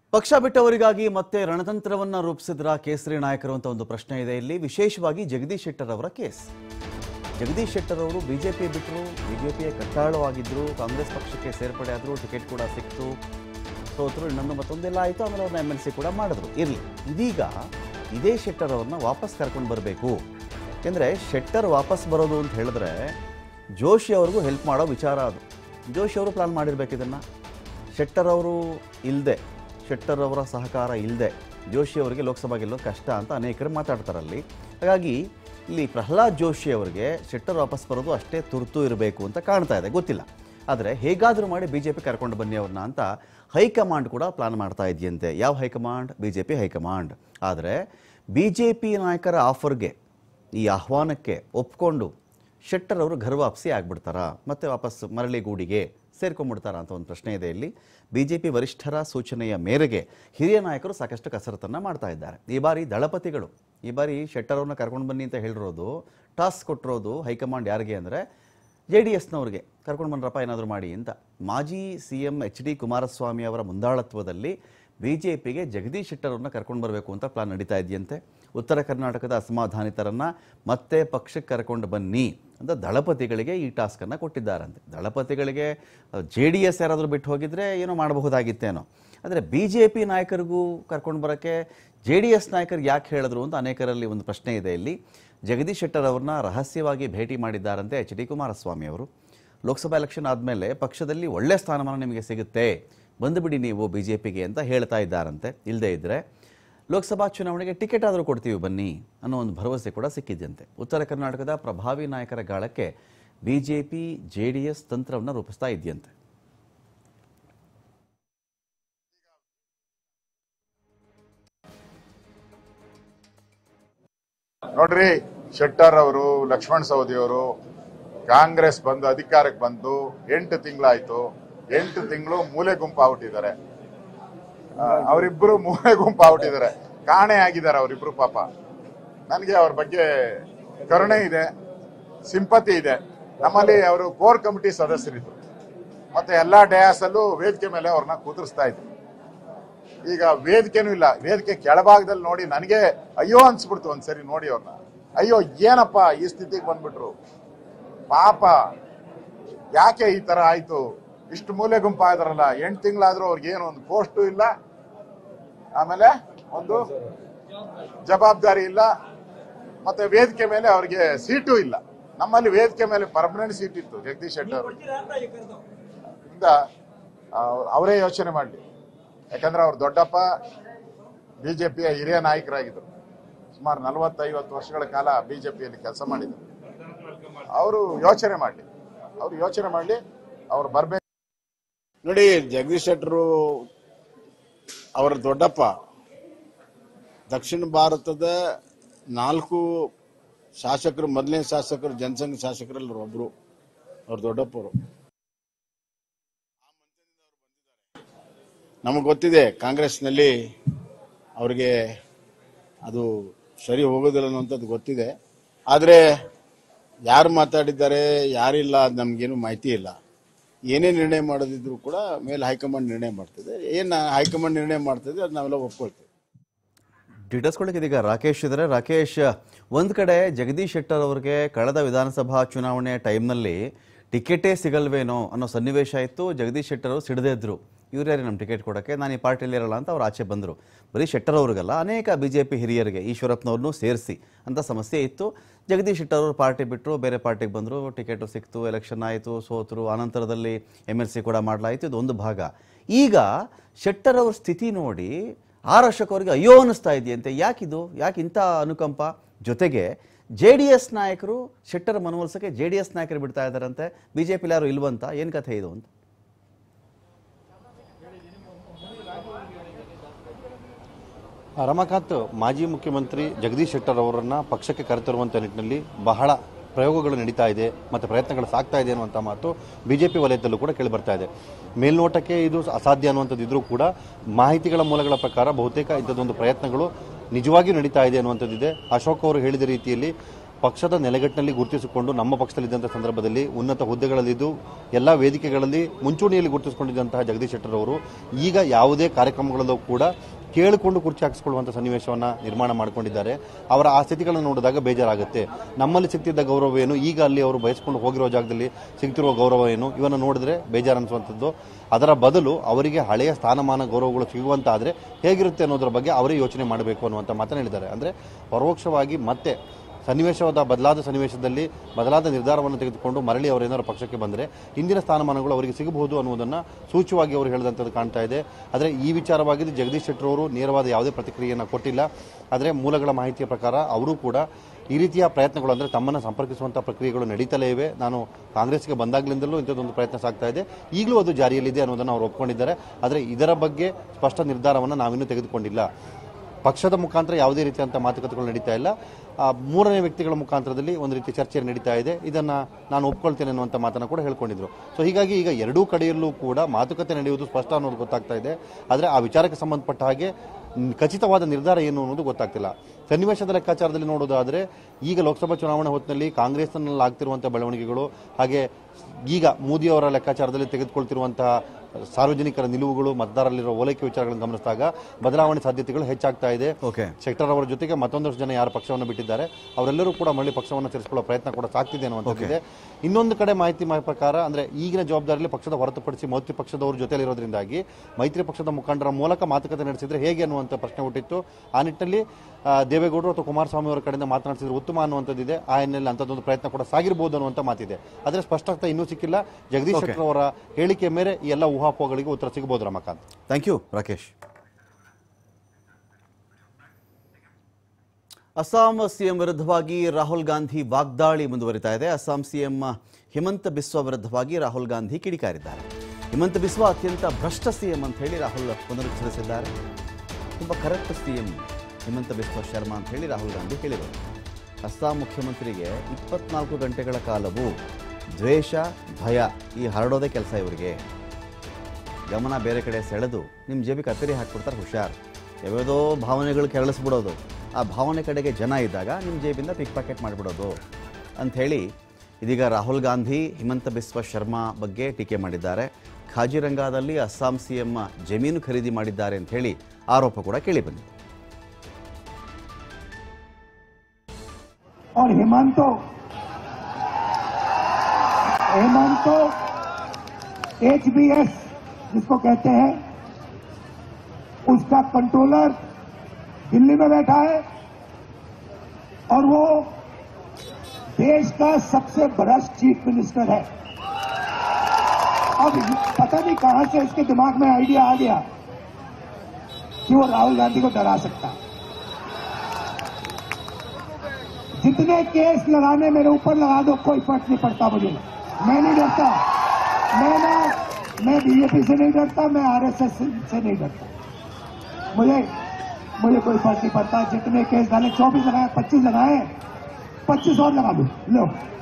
ಪಕ್ಷ ಬಿಟ್ಟವರಿಗಾಗಿ ಮತ್ತೆ ರಣತಂತ್ರವನ್ನ ರೂಪಿಸಿದ್ರ ಕೇಸರಿ ನಾಯಕರು ಅಂತ ಒಂದು ಪ್ರಶ್ನೆ ಇದೆ ಇಲ್ಲಿ. ವಿಶೇಷವಾಗಿ ಜಗದೀಶ್ ಶೆಟ್ಟರ್ ಅವರ ಕೇಸ್. ಜಗದೀಶ್ ಶೆಟ್ಟರ್ ಅವರು ಬಿಜೆಪಿ ಬಿಟ್ಟರು, ಬಿಜೆಪಿಯ ಕಟ್ಟಾಳವಾಗಿದ್ದರು, ಕಾಂಗ್ರೆಸ್ ಪಕ್ಷಕ್ಕೆ ಸೇರ್ಪಡೆ ಆದರು, ಟಿಕೆಟ್ ಕೂಡ ಸಿಕ್ತು, ಸೋತರು, ಇನ್ನೊಂದು ಮತ್ತೊಂದೆಲ್ಲ ಆಯಿತು. ಆಮೇಲೆ ಅವ್ರನ್ನ MLC ಕೂಡ ಮಾಡಿದ್ರು. ಇರಲಿ, ಇದೀಗ ಇದೇ ಶೆಟ್ಟರ್ ಅವ್ರನ್ನ ವಾಪಸ್ ಕರ್ಕೊಂಡು ಬರಬೇಕು. ಯಾಕೆಂದರೆ ಶೆಟ್ಟರ್ ವಾಪಸ್ ಬರೋದು ಅಂತ ಹೇಳಿದ್ರೆ ಜೋಶಿ ಅವ್ರಿಗೂ ಹೆಲ್ಪ್ ಮಾಡೋ ವಿಚಾರ ಅದು. ಜೋಶಿ ಅವರು ಪ್ಲಾನ್ ಮಾಡಿರ್ಬೇಕು ಇದನ್ನು. ಶೆಟ್ಟರ್ ಅವರು ಇಲ್ಲದೆ, ಶೆಟ್ಟರ್ ಅವರ ಸಹಕಾರ ಇಲ್ಲದೆ ಜೋಶಿ ಅವರಿಗೆ ಲೋಕಸಭಾ ಗೆಲ್ಲೋದು ಕಷ್ಟ ಅಂತ ಅನೇಕರು ಮಾತಾಡ್ತಾರಲ್ಲಿ. ಹಾಗಾಗಿ ಇಲ್ಲಿ ಪ್ರಹ್ಲಾದ್ ಜೋಶಿ ಅವರಿಗೆ ಶೆಟ್ಟರ್ ವಾಪಸ್ ಬರೋದು ಅಷ್ಟೇ ತುರ್ತು ಇರಬೇಕು ಅಂತ ಕಾಣ್ತಾ ಇದೆ, ಗೊತ್ತಿಲ್ಲ. ಆದರೆ ಹೇಗಾದರೂ ಮಾಡಿ BJP ಕರ್ಕೊಂಡು ಬನ್ನಿ ಅವ್ರನ್ನ ಅಂತ ಹೈಕಮಾಂಡ್ ಕೂಡ ಪ್ಲಾನ್ ಮಾಡ್ತಾ ಇದೆಯಂತೆ. ಯಾವ ಹೈಕಮಾಂಡ್? BJP high command. ಆದರೆ BJP ನಾಯಕರ ಆಫರ್ಗೆ, ಈ ಆಹ್ವಾನಕ್ಕೆ ಒಪ್ಕೊಂಡು ಶೆಟ್ಟರ್ ಅವರು ಘರ್ ವಾಪಸಿ ಆಗ್ಬಿಡ್ತಾರಾ, ಮತ್ತೆ ವಾಪಸ್ ಮರಳಿ ಗೂಡಿಗೆ ಸೇರ್ಕೊಂಡ್ಬಿಡ್ತಾರಾ ಅಂತ ಒಂದು ಪ್ರಶ್ನೆ ಇದೆ ಇಲ್ಲಿ. BJP ವರಿಷ್ಠರ ಸೂಚನೆಯ ಮೇರೆಗೆ ಹಿರಿಯ ನಾಯಕರು ಸಾಕಷ್ಟು ಕಸರತ್ತನ್ನು ಮಾಡ್ತಾ ಇದ್ದಾರೆ. ಈ ಬಾರಿ ದಳಪತಿಗಳು, ಈ ಬಾರಿ ಶೆಟ್ಟರ್ ಅವ್ರನ್ನ ಕರ್ಕೊಂಡು ಬನ್ನಿ ಅಂತ ಹೇಳಿರೋದು, ಟಾಸ್ಕ್ ಕೊಟ್ಟಿರೋದು ಹೈಕಮಾಂಡ್ ಯಾರಿಗೆ ಅಂದರೆ JDSನವ್ರಿಗೆ. ಕರ್ಕೊಂಡು ಬಂದ್ರಪ್ಪ ಏನಾದರೂ ಮಾಡಿ ಅಂತ. ಮಾಜಿ CM HD ಕುಮಾರಸ್ವಾಮಿ ಅವರ ಮುಂದಾಳತ್ವದಲ್ಲಿ BJPಗೆ ಜಗದೀಶ್ ಶೆಟ್ಟರ್ ಅವ್ರನ್ನ ಕರ್ಕೊಂಡು ಬರಬೇಕು ಅಂತ ಪ್ಲಾನ್ ನಡೀತಾ ಇದೆಯಂತೆ. ಉತ್ತರ ಕರ್ನಾಟಕದ ಅಸಮಾಧಾನಿತರನ್ನು ಮತ್ತೆ ಪಕ್ಷಕ್ಕೆ ಕರ್ಕೊಂಡು ಬನ್ನಿ ಅಂತ ದಳಪತಿಗಳಿಗೆ ಈ ಟಾಸ್ಕನ್ನು ಕೊಟ್ಟಿದ್ದಾರಂತೆ. ದಳಪತಿಗಳಿಗೆ JDS ಯಾರಾದರೂ ಬಿಟ್ಟು ಹೋಗಿದ್ರೆ ಏನೋ ಮಾಡಬಹುದಾಗಿತ್ತೇನೋ. ಆದರೆ BJP ನಾಯಕರಿಗೂ ಕರ್ಕೊಂಡು ಬರೋಕ್ಕೆ JDS ನಾಯಕರು ಯಾಕೆ ಹೇಳಿದ್ರು ಅಂತ ಅನೇಕರಲ್ಲಿ ಒಂದು ಪ್ರಶ್ನೆ ಇದೆ ಇಲ್ಲಿ. ಜಗದೀಶ್ ಶೆಟ್ಟರ್ ಅವ್ರನ್ನ ರಹಸ್ಯವಾಗಿ ಭೇಟಿ ಮಾಡಿದ್ದಾರಂತೆ HD ಕುಮಾರಸ್ವಾಮಿ ಅವರು. ಲೋಕಸಭಾ ಎಲೆಕ್ಷನ್ ಆದಮೇಲೆ ಪಕ್ಷದಲ್ಲಿ ಒಳ್ಳೆ ಸ್ಥಾನಮಾನ ನಿಮಗೆ ಸಿಗುತ್ತೆ, ಬಂದುಬಿಡಿ ನೀವು BJPಗೆ ಅಂತ ಹೇಳ್ತಾ ಇದ್ದಾರಂತೆ. ಇಲ್ಲದೇ ಇದ್ದರೆ ಲೋಕಸಭಾ ಚುನಾವಣೆಗೆ ಟಿಕೆಟ್ ಆದರೂ ಕೊಡ್ತೀವಿ ಬನ್ನಿ ಅನ್ನೋ ಒಂದು ಭರವಸೆ ಕೂಡ ಸಿಕ್ಕಿದ್ದಂತೆ. ಉತ್ತರ ಕರ್ನಾಟಕದ ಪ್ರಭಾವಿ ನಾಯಕರ ಗಾಳಕ್ಕೆ BJP JDS ತಂತ್ರವನ್ನು ರೂಪಿಸ್ತಾ ಇದೆಯಂತೆ. ನೋಡ್ರಿ, ಶೆಟ್ಟರ್ ಅವರು, ಲಕ್ಷ್ಮಣ್ ಸವದಿ ಅವರು ಕಾಂಗ್ರೆಸ್ ಬಂದು ಅಧಿಕಾರಕ್ಕೆ ಬಂದು 8 ತಿಂಗಳಾಯ್ತು. 8 ತಿಂಗಳು ಮೂಲೆ ಗುಂಪು ಆಗ್ಬಿಟ್ಟಿದ್ದಾರೆ. ಅವರಿಬ್ರು ಮೂಲೆ ಗುಂಪು ಆಗ್ಬಿಟ್ಟಿದ್ದಾರೆ, ಕಾಣೆ ಆಗಿದ್ದಾರೆ ಅವರಿಬ್ರು. ಪಾಪ ನನಗೆ ಅವ್ರ ಬಗ್ಗೆ ಕರುಣೆ ಇದೆ, ಸಿಂಪತಿ ಇದೆ. ನಮ್ಮಲ್ಲಿ ಅವರು ಕೋರ್ ಕಮಿಟಿ ಸದಸ್ಯರಿದ್ರು, ಮತ್ತೆ ಎಲ್ಲಾ ಡಯಾಸ್ ಅಲ್ಲೂ ವೇದಿಕೆ ಮೇಲೆ ಅವ್ರನ್ನ ಕುದುರಿಸ್ತಾ ಇದ್ರು. ಈಗ ವೇದಿಕೆನೂ ಇಲ್ಲ. ವೇದಿಕೆ ಕೆಳಭಾಗದಲ್ಲಿ ನೋಡಿ ನನಗೆ ಅಯ್ಯೋ ಅನ್ಸ್ಬಿಡ್ತು ಒಂದ್ಸರಿ ನೋಡಿ ಅವ್ರನ್ನ. ಅಯ್ಯೋ ಏನಪ್ಪ ಈ ಸ್ಥಿತಿಗೆ ಬಂದ್ಬಿಟ್ರು, ಪಾಪ ಯಾಕೆ ಈ ತರ ಆಯ್ತು, ಇಷ್ಟು ಮೂಲೆ ಗುಂಪಾದ್ರಲ್ಲ. 8 ತಿಂಗಳಾದ್ರೂ ಅವ್ರಿಗೇನು ಒಂದು ಪೋಸ್ಟು ಇಲ್ಲ, ಆಮೇಲೆ ಒಂದು ಜವಾಬ್ದಾರಿ ಇಲ್ಲ, ಮತ್ತೆ ವೇದಿಕೆ ಮೇಲೆ ಅವ್ರಿಗೆ ಸೀಟು ಇಲ್ಲ. ನಮ್ಮಲ್ಲಿ ವೇದಿಕೆ ಮೇಲೆ ಪರ್ಮನೆಂಟ್ ಸೀಟ್ ಇತ್ತು ಜಗದೀಶ್ ಶೆಟ್ಟರ್ ಇಂದ. ಅವರೇ ಯೋಚನೆ ಮಾಡಲಿ. ಯಾಕಂದ್ರೆ ಅವ್ರ ದೊಡ್ಡಪ್ಪ BJPಯ ಹಿರಿಯ ನಾಯಕರಾಗಿದ್ದರು. ಸುಮಾರು 40-50 ವರ್ಷಗಳ ಕಾಲ BJPಯಲ್ಲಿ ಕೆಲಸ ಮಾಡಿದ್ರು. ಅವರು ಯೋಚನೆ ಮಾಡಲಿ, ಅವ್ರು ಬರ್ಬೇಕು. ನೋಡಿ, ಜಗದೀಶ್ ಶೆಟ್ಟರು ಅವರ ದೊಡ್ಡಪ್ಪ ದಕ್ಷಿಣ ಭಾರತದ 4 ಶಾಸಕರು, ಮೊದಲನೇ ಶಾಸಕರು, ಜನಸಂಘ ಶಾಸಕರಲ್ಲಿ ಒಬ್ರು ಅವ್ರ ದೊಡ್ಡಪ್ಪರು. ನಮಗೆ ಗೊತ್ತಿದೆ ಕಾಂಗ್ರೆಸ್ನಲ್ಲಿ ಅವ್ರಿಗೆ ಅದು ಸರಿ ಹೋಗೋದಿಲ್ಲ ಅನ್ನೋಂಥದ್ದು ಗೊತ್ತಿದೆ. ಆದರೆ ಯಾರು ಮಾತಾಡಿದ್ದಾರೆ ಯಾರಿಲ್ಲ ಅದು ನಮಗೇನು ಮಾಹಿತಿ ಇಲ್ಲ. ಏನೇ ನಿರ್ಣಯ ಮಾಡೋದಿದ್ರು ಕೂಡ ಮೇಲೆ ಹೈಕಮಾಂಡ್ ನಿರ್ಣಯ ಮಾಡ್ತದೆ. ಏನು ಹೈಕಮಾಂಡ್ ನಿರ್ಣಯ ಮಾಡ್ತದೆ ಅದು ನಾವೆಲ್ಲ ಒಪ್ಕೊಳ್ತೇವೆ. ಡೀಟೇಲ್ಸ್ಕೊಳ್ಳೋಕೆ ಇದೀಗ ರಾಕೇಶ್ ಇದ್ದಾರೆ. ರಾಕೇಶ್, ಒಂದು ಕಡೆ ಜಗದೀಶ್ ಶೆಟ್ಟರ್ ಅವರಿಗೆ ಕಳೆದ ವಿಧಾನಸಭಾ ಚುನಾವಣೆ ಟೈಮ್ನಲ್ಲಿ ಟಿಕೆಟೇ ಸಿಗಲ್ವೇನೋ ಅನ್ನೋ ಸನ್ನಿವೇಶ ಇತ್ತು. ಜಗದೀಶ್ ಶೆಟ್ಟರ್ ಅವರು ಸಿಡದೇ ಇದ್ರು, ಇವ್ರು ಯಾರು ನಮ್ಮ ಟಿಕೆಟ್ ಕೊಡೋಕ್ಕೆ, ನಾನು ಈ ಪಾರ್ಟಿಯಲ್ಲಿ ಇರಲ್ಲ ಅಂತ ಅವ್ರು ಆಚೆ ಬಂದರು. ಬರೀ ಶೆಟ್ಟರ್ ಅವ್ರಿಗಲ್ಲ, ಅನೇಕ BJP ಹಿರಿಯರಿಗೆ, ಈಶ್ವರಪ್ಪನವ್ರನ್ನೂ ಸೇರಿಸಿ ಅಂತ ಸಮಸ್ಯೆ ಇತ್ತು. ಜಗದೀಶ್ ಶೆಟ್ಟರ್ ಅವರು ಪಾರ್ಟಿ ಬಿಟ್ಟರು, ಬೇರೆ ಪಾರ್ಟಿಗೆ ಬಂದರು, ಟಿಕೆಟು ಸಿಕ್ತು, ಎಲೆಕ್ಷನ್ ಆಯಿತು, ಸೋತರು, ಆನಂತರದಲ್ಲಿ MLC ಕೂಡ ಮಾಡಲಾಯಿತು. ಇದು ಒಂದು ಭಾಗ. ಈಗ ಶೆಟ್ಟರ್ ಅವ್ರ ಸ್ಥಿತಿ ನೋಡಿ ಆರ್ ಅಶೋಕ್ ಅವರಿಗೆ ಅಯ್ಯೋ ಅನ್ನಿಸ್ತಾ ಇದೆಯಂತೆ. ಯಾಕಿದು, ಯಾಕೆ ಇಂಥ ಅನುಕಂಪ? ಜೊತೆಗೆ JDS ನಾಯಕರು ಶೆಟ್ಟರ್ ಮನವೊಲಿಸೋಕ್ಕೆ JDS ನಾಯಕರು ಬಿಡ್ತಾ ಇದ್ದಾರಂತೆ, BJPಲಿ ಯಾರು ಇಲ್ವಂತ. ಏನು ಕಥೆ ಇದು ಅಂತ? ರಮಾಕಾಂತ್, ಮಾಜಿ ಮುಖ್ಯಮಂತ್ರಿ ಜಗದೀಶ್ ಶೆಟ್ಟರ್ ಅವರನ್ನ ಪಕ್ಷಕ್ಕೆ ಕರೆತರುವಂಥ ನಿಟ್ಟಿನಲ್ಲಿ ಬಹಳ ಪ್ರಯೋಗಗಳು ನಡೀತಾ ಇದೆ ಮತ್ತು ಪ್ರಯತ್ನಗಳು ಸಾಗ್ತಾ ಇದೆ ಅನ್ನುವಂಥ ಮಾತು BJP ವಲಯದಲ್ಲೂ ಕೂಡ ಕೇಳಿ ಬರ್ತಾ ಇದೆ. ಮೇಲ್ನೋಟಕ್ಕೆ ಇದು ಅಸಾಧ್ಯ ಅನ್ನುವಂಥದ್ದು ಇದ್ರೂ ಕೂಡ ಮಾಹಿತಿಗಳ ಮೂಲಗಳ ಪ್ರಕಾರ ಬಹುತೇಕ ಇಂಥದ್ದೊಂದು ಪ್ರಯತ್ನಗಳು ನಿಜವಾಗಿಯೂ ನಡೀತಾ ಇದೆ ಅನ್ನುವಂಥದ್ದಿದೆ. ಅಶೋಕ್ ಅವರು ಹೇಳಿದ ರೀತಿಯಲ್ಲಿ ಪಕ್ಷದ ನೆಲೆಗಟ್ಟಿನಲ್ಲಿ ಗುರುತಿಸಿಕೊಂಡು ನಮ್ಮ ಪಕ್ಷದಲ್ಲಿದ್ದಂಥ ಸಂದರ್ಭದಲ್ಲಿ ಉನ್ನತ ಹುದ್ದೆಗಳಲ್ಲಿದ್ದು ಎಲ್ಲ ವೇದಿಕೆಗಳಲ್ಲಿ ಮುಂಚೂಣಿಯಲ್ಲಿ ಗುರುತಿಸಿಕೊಂಡಿದ್ದಂತಹ ಜಗದೀಶ್ ಶೆಟ್ಟರ್ ಅವರು ಈಗ ಯಾವುದೇ ಕಾರ್ಯಕ್ರಮಗಳಲ್ಲೂ ಕೂಡ ಕೇಳಿಕೊಂಡು ಕುರ್ಚಿ ಹಾಕಿಸಿಕೊಳ್ಳುವಂಥ ಸನ್ನಿವೇಶವನ್ನು ನಿರ್ಮಾಣ ಮಾಡಿಕೊಂಡಿದ್ದಾರೆ. ಅವರ ಆ ಸ್ಥಿತಿಗಳನ್ನು ನೋಡಿದಾಗ ಬೇಜಾರಾಗುತ್ತೆ. ನಮ್ಮಲ್ಲಿ ಸಿಗ್ತಿದ್ದ ಗೌರವ ಏನು, ಈಗ ಅಲ್ಲಿ ಅವರು ಬಯಸ್ಕೊಂಡು ಹೋಗಿರೋ ಜಾಗದಲ್ಲಿ ಸಿಗ್ತಿರುವ ಗೌರವ ಏನು, ಇವನ್ನು ನೋಡಿದ್ರೆ ಬೇಜಾರು ಅನಿಸುವಂಥದ್ದು. ಅದರ ಬದಲು ಅವರಿಗೆ ಹಳೆಯ ಸ್ಥಾನಮಾನ ಗೌರವಗಳು ಸಿಗುವಂತಾದರೆ ಹೇಗಿರುತ್ತೆ ಅನ್ನೋದ್ರ ಬಗ್ಗೆ ಅವರೇ ಯೋಚನೆ ಮಾಡಬೇಕು ಅನ್ನುವಂಥ ಮಾತನ್ನು ಹೇಳಿದ್ದಾರೆ. ಅಂದರೆ ಪರೋಕ್ಷವಾಗಿ ಮತ್ತೆ ಬದಲಾದ ಸನ್ನಿವೇಶದಲ್ಲಿ ಬದಲಾದ ನಿರ್ಧಾರವನ್ನು ತೆಗೆದುಕೊಂಡು ಮರಳಿ ಅವರೇನಾದರೂ ಪಕ್ಷಕ್ಕೆ ಬಂದರೆ ಹಿಂದಿನ ಸ್ಥಾನಮಾನಗಳು ಅವರಿಗೆ ಸಿಗಬಹುದು ಅನ್ನುವುದನ್ನು ಸೂಚ್ಯವಾಗಿ ಅವರು ಹೇಳಿದಂಥದ್ದು ಕಾಣ್ತಾ ಇದೆ. ಆದರೆ ಈ ವಿಚಾರವಾಗಿ ಜಗದೀಶ್ ಶೆಟ್ಟರ್ ಅವರು ನೇರವಾದ ಯಾವುದೇ ಪ್ರತಿಕ್ರಿಯೆಯನ್ನು ಕೊಟ್ಟಿಲ್ಲ. ಆದರೆ ಮೂಲಗಳ ಮಾಹಿತಿಯ ಪ್ರಕಾರ ಅವರು ಕೂಡ ಈ ರೀತಿಯ ಪ್ರಯತ್ನಗಳು ಅಂದರೆ ತಮ್ಮನ್ನು ಸಂಪರ್ಕಿಸುವಂಥ ಪ್ರಕ್ರಿಯೆಗಳು ನಡೀತಲೇ ಇವೆ. ನಾನು ಕಾಂಗ್ರೆಸ್ಗೆ ಬಂದಾಗಲಿಂದಲೂ ಇಂಥದ್ದೊಂದು ಪ್ರಯತ್ನ ಸಾಗ್ತಾ ಇದೆ, ಈಗಲೂ ಅದು ಜಾರಿಯಲ್ಲಿದೆ ಅನ್ನೋದನ್ನು ಅವರು ಒಪ್ಕೊಂಡಿದ್ದಾರೆ. ಆದರೆ ಇದರ ಬಗ್ಗೆ ಸ್ಪಷ್ಟ ನಿರ್ಧಾರವನ್ನು ನಾವಿನ್ನೂ ತೆಗೆದುಕೊಂಡಿಲ್ಲ. ಪಕ್ಷದ ಮುಖಾಂತರ ಯಾವುದೇ ರೀತಿಯಂಥ ಮಾತುಕತೆಗಳು ನಡೀತಾ ಇಲ್ಲ. ಮೂರನೇ ವ್ಯಕ್ತಿಗಳ ಮುಖಾಂತರದಲ್ಲಿ ಒಂದು ರೀತಿ ಚರ್ಚೆ ನಡೀತಾ ಇದೆ. ಇದನ್ನು ನಾನು ಒಪ್ಕೊಳ್ತೇನೆ ಅನ್ನುವಂಥ ಮಾತನ್ನು ಕೂಡ ಹೇಳ್ಕೊಂಡಿದ್ರು. ಸೊ ಹೀಗಾಗಿ ಈಗ ಎರಡೂ ಕಡೆಯಲ್ಲೂ ಕೂಡ ಮಾತುಕತೆ ನಡೆಯುವುದು ಸ್ಪಷ್ಟ ಅನ್ನೋದು ಗೊತ್ತಾಗ್ತಾ ಇದೆ. ಆದರೆ ಆ ವಿಚಾರಕ್ಕೆ ಸಂಬಂಧಪಟ್ಟ ಹಾಗೆ ಖಚಿತವಾದ ನಿರ್ಧಾರ ಏನು ಅನ್ನೋದು ಗೊತ್ತಾಗ್ತಿಲ್ಲ. ಸನ್ನಿವೇಶದ ಲೆಕ್ಕಾಚಾರದಲ್ಲಿ ನೋಡೋದಾದರೆ ಈಗ ಲೋಕಸಭಾ ಚುನಾವಣೆ ಹೊತ್ತಿನಲ್ಲಿ ಕಾಂಗ್ರೆಸ್ನಲ್ಲಿ ಆಗ್ತಿರುವಂಥ ಬೆಳವಣಿಗೆಗಳು, ಹಾಗೆ ಈಗ ಮೋದಿಯವರ ಲೆಕ್ಕಾಚಾರದಲ್ಲಿ ತೆಗೆದುಕೊಳ್ತಿರುವಂತಹ ಸಾರ್ವಜನಿಕರ ನಿಲುವುಗಳು, ಮತದಾರರಲ್ಲಿರುವ ಓಲೈಕೆ ವಿಚಾರಗಳನ್ನು ಗಮನಿಸಿದಾಗ ಬದಲಾವಣೆ ಸಾಧ್ಯತೆಗಳು ಹೆಚ್ಚಾಗ್ತಾ ಇದೆ. ಶೆಟ್ಟರ್ ಅವರ ಜೊತೆಗೆ ಮತ್ತೊಂದಷ್ಟು ಜನ ಯಾರು ಪಕ್ಷವನ್ನು ಬಿಟ್ಟಿದ್ದಾರೆ ಅವರೆಲ್ಲರೂ ಕೂಡ ಮರಳಿ ಪಕ್ಷವನ್ನು ಸೇರಿಸಿಕೊಳ್ಳುವ ಪ್ರಯತ್ನ ಕೂಡ ಸಾಗ್ತಿದೆ ಅನ್ನುವಂಥದ್ದಿದೆ. ಇನ್ನೊಂದು ಕಡೆ ಮಾಹಿತಿ ಪ್ರಕಾರ ಅಂದರೆ ಈಗಿನ ಜವಾಬ್ದಾರಿಯಲ್ಲಿ ಪಕ್ಷದ ಹೊರತುಪಡಿಸಿ ಮೈತ್ರಿ ಪಕ್ಷದವರು ಜೊತೆಯಲ್ಲಿರೋದ್ರಿಂದಾಗಿ ಮೈತ್ರಿ ಪಕ್ಷದ ಮುಖಂಡರ ಮೂಲಕ ಮಾತುಕತೆ ನಡೆಸಿದ್ರೆ ಹೇಗೆ ಅನ್ನುವಂಥ ಪ್ರಶ್ನೆ ಹುಟ್ಟಿತ್ತು. ಆ ನಿಟ್ಟಿನಲ್ಲಿ ದೇವೇಗೌಡರು ಅಥವಾ ಕುಮಾರಸ್ವಾಮಿ ಅವರ ಕಡೆಯಿಂದ ಮಾತನಾಡಿಸಿದ್ರೆ ಉತ್ತಮ ಅನ್ನುವಂಥದ್ದಿದೆ. ಆ ಹಿನ್ನೆಲೆಯಲ್ಲಿ ಅಂಥದ್ದೊಂದು ಪ್ರಯತ್ನ ಕೂಡ ಸಾಗಿರಬಹುದು ಅನ್ನುವಂಥ ಮಾತಿದೆ. ಆದರೆ ಸ್ಪಷ್ಟತೆ ಇನ್ನೂ ಸಿಕ್ಕಿಲ್ಲ. ಜಗದೀಶ್ ಶೆಟ್ಟರ್ ಅವರ ಹೇಳಿಕೆ ಮೇರೆ ಈ ಎಲ್ಲ ಊಹಾಪೋಹಗಳಿಗೆ ಉತ್ತರ ಸಿಗಬಹುದು. Ramakant, thank you. Rakesh, Assam CM ವಿರುದ್ಧವಾಗಿ ರಾಹುಲ್ ಗಾಂಧಿ ವಾಗ್ದಾಳಿ ಮುಂದುವರಿತಾ ಇದೆ. ಅಸ್ಸಾಂ ಸಿಎಂ ಹಿಮಂತ ಬಿಸ್ವಾ ವಿರುದ್ಧವಾಗಿ ರಾಹುಲ್ ಗಾಂಧಿ ಕಿಡಿಕಾರಿದ್ದಾರೆ. ಹಿಮಂತ ಬಿಸ್ವಾ ಅತ್ಯಂತ ಭ್ರಷ್ಟ ಸಿಎಂ ಅಂತ ಹೇಳಿ ರಾಹುಲ್ ಪುನರುಚ್ಚರಿಸಿದ್ದಾರೆ. ತುಂಬ ಕರೆಕ್ಟ್ ಸಿಎಂ ಹಿಮಂತ ಬಿಸ್ವಾ ಶರ್ಮಾ ಅಂತ ಹೇಳಿ ರಾಹುಲ್ ಗಾಂಧಿ ಹೇಳಿದರು. ಅಸ್ಸಾಂ ಮುಖ್ಯಮಂತ್ರಿಗೆ 24 ಗಂಟೆಗಳ ಕಾಲವೂ ದ್ವೇಷ, ಭಯ ಈ ಹರಡೋದೇ ಕೆಲಸ. ಇವರಿಗೆ ಗಮನ ಬೇರೆ ಕಡೆ ಸೆಳೆದು ನಿಮ್ಮ ಜೇಬಿಗೆ ಕತ್ತರಿ ಹಾಕ್ಬಿಡ್ತಾರೆ. ಹುಷಾರ್, ಯಾವ್ಯಾವುದೋ ಭಾವನೆಗಳು ಕೆರಳಿಸ್ಬಿಡೋದು. ಆ ಭಾವನೆ ಕಡೆಗೆ ಜನ ಇದ್ದಾಗ ನಿಮ್ಮ ಜೇಬಿಂದ ಪಿಕ್ ಪಾಕೆಟ್ ಮಾಡಿಬಿಡೋದು ಅಂಥೇಳಿ ಇದೀಗ ರಾಹುಲ್ ಗಾಂಧಿ ಹಿಮಂತ ಬಿಸ್ವಾ ಶರ್ಮಾ ಬಗ್ಗೆ ಟೀಕೆ ಮಾಡಿದ್ದಾರೆ. ಖಾಜಿರಂಗಾದಲ್ಲಿ ಅಸ್ಸಾಂ ಸಿಎಂ ಜಮೀನು ಖರೀದಿ ಮಾಡಿದ್ದಾರೆ ಅಂತ ಹೇಳಿ ಆರೋಪ ಕೂಡ ಕೇಳಿಬಂದಿದೆ. और हेमंतो HBS जिसको कहते हैं उसका कंट्रोलर दिल्ली में बैठा है और वो देश का सबसे भ्रष्ट चीफ मिनिस्टर है. अब पता नहीं कहां से इसके दिमाग में आइडिया आ गया कि वो राहुल गांधी को डरा सकता है. जितने केस लगाने मेरे ऊपर लगा दो, कोई फर्क नहीं पड़ता मुझे. मैं नहीं डरता. मैं बीजेपी से नहीं डरता, मैं आरएसएस से नहीं डरता. मुझे कोई फर्क नहीं पड़ता. जितने केस डाले 24 लगाए, 25 लगाए, 25 और लगा दो. लो